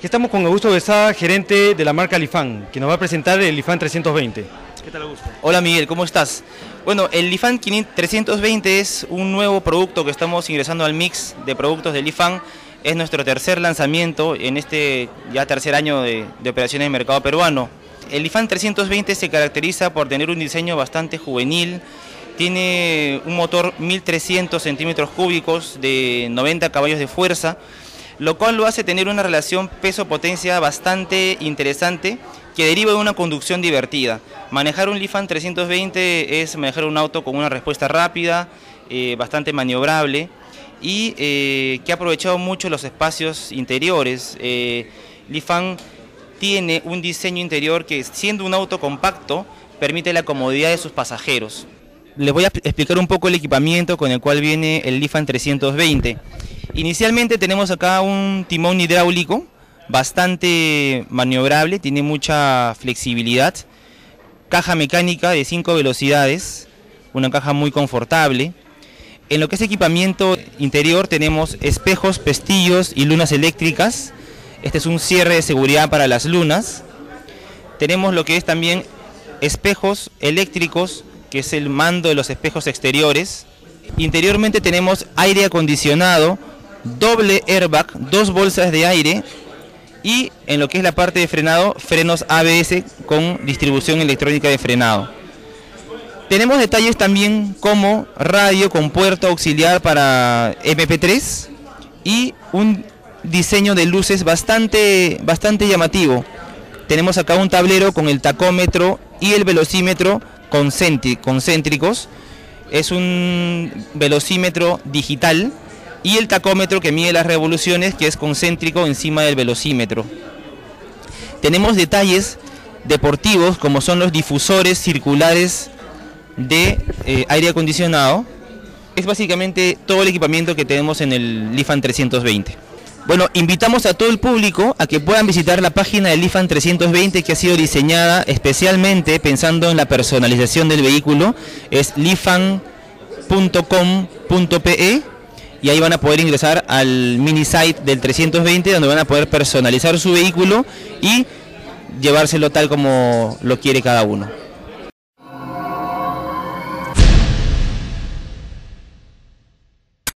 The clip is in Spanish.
Estamos con Augusto Besada, gerente de la marca Lifan, que nos va a presentar el Lifan 320. ¿Qué tal, Augusto? Hola Miguel, ¿cómo estás? Bueno, el Lifan 320 es un nuevo producto que estamos ingresando al mix de productos de Lifan. Es nuestro tercer lanzamiento en este ya tercer año de operaciones en el mercado peruano. El Lifan 320 se caracteriza por tener un diseño bastante juvenil. Tiene un motor 1300 centímetros cúbicos de 90 caballos de fuerza, lo cual lo hace tener una relación peso-potencia bastante interesante que deriva de una conducción divertida. Manejar un Lifan 320 es manejar un auto con una respuesta rápida, bastante maniobrable y que ha aprovechado mucho los espacios interiores. Lifan tiene un diseño interior que, siendo un auto compacto, permite la comodidad de sus pasajeros. Les voy a explicar un poco el equipamiento con el cual viene el Lifan 320. Inicialmente tenemos acá un timón hidráulico bastante maniobrable, tiene mucha flexibilidad, caja mecánica de 5 velocidades, una caja muy confortable. En lo que es equipamiento interior tenemos espejos, pestillos y lunas eléctricas. Este es un cierre de seguridad para las lunas. Tenemos lo que es también espejos eléctricos, que es el mando de los espejos exteriores. Interiormente tenemos aire acondicionado, doble airbag, 2 bolsas de aire y en lo que es la parte de frenado, frenos ABS con distribución electrónica de frenado. Tenemos detalles también como radio con puerto auxiliar para MP3 y un diseño de luces bastante llamativo. Tenemos acá un tablero con el tacómetro y el velocímetro concéntricos. Es un velocímetro digital y el tacómetro que mide las revoluciones, que es concéntrico encima del velocímetro. Tenemos detalles deportivos como son los difusores circulares de aire acondicionado. Es básicamente todo el equipamiento que tenemos en el Lifan 320. Bueno, invitamos a todo el público a que puedan visitar la página del Lifan 320, que ha sido diseñada especialmente pensando en la personalización del vehículo. Es lifan.com.pe y ahí van a poder ingresar al mini site del 320, donde van a poder personalizar su vehículo y llevárselo tal como lo quiere cada uno.